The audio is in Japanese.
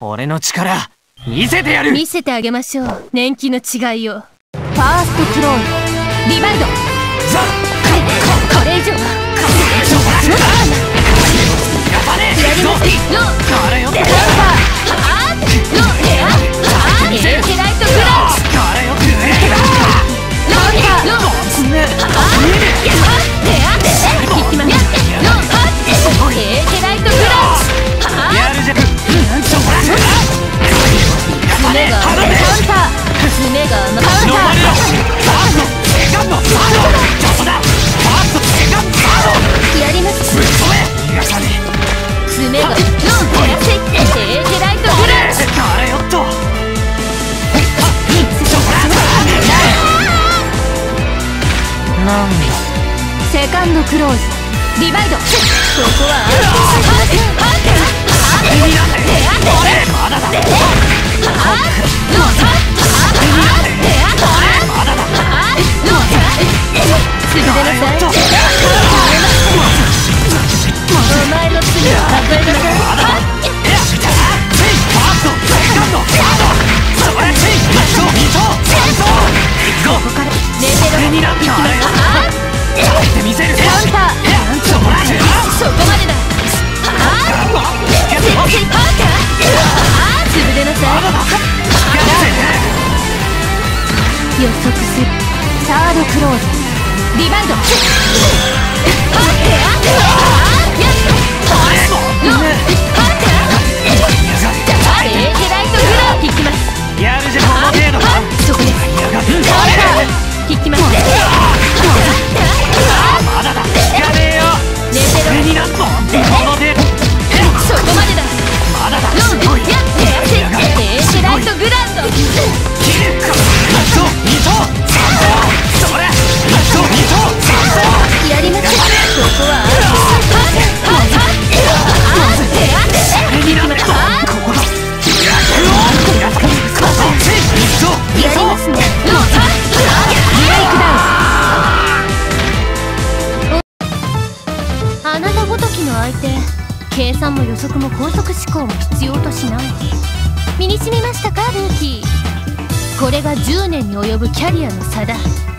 俺の力見せてやる。 見せてあげましょう、年季の違いを。ファーストクローンリバイド。これ以上はセカンドクローズリバイド。ここはお前の罪を数えなさい。ここから寝てろ。いきます。そこまでだ。潰れなさい。予測する。サードクローズリバイド。そこです。引きます。そこまでだ。ライトグランド。やりましょう。ここはあなたごときの相手、計算も予測も高速思考も必要としない。身に染みましたかルーキー。これが10年に及ぶキャリアの差だ。